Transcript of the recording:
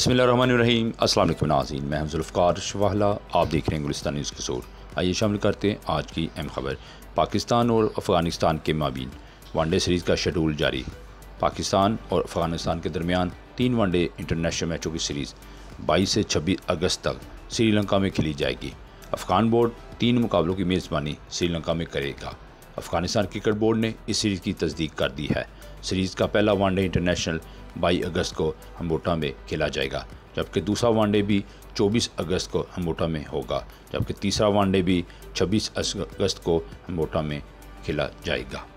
बिस्मिल्लाहिर्रहमानिर्रहीम। अस्सलाम वालेकुम नाज़रीन, मैं जुल्फ़कार शवाहला, आप देख रहे हैं गुलिस्तान न्यूज़ कसूर। आइए शामिल करते हैं आज की अहम खबर। पाकिस्तान और अफ़गानिस्तान के माबीन वनडे सीरीज़ का शेड्यूल जारी। पाकिस्तान और अफ़गानिस्तान के दरमियान 3 वनडे इंटरनेशनल मैचों की सीरीज़ 22 से 26 अगस्त तक श्रीलंका में खेली जाएगी। अफ़गान बोर्ड 3 मुकाबलों की मेज़बानी श्रीलंका में करेगा। अफ़गानिस्तान क्रिकेट बोर्ड ने इस सीरीज़ की तस्दीक कर दी है। सीरीज़ का पहला वनडे इंटरनेशनल 22 अगस्त को हम्बोटा में खेला जाएगा, जबकि दूसरा वनडे भी 24 अगस्त को हम्बोटा में होगा, जबकि तीसरा वनडे भी 26 अगस्त को हम्बोटा में खेला जाएगा।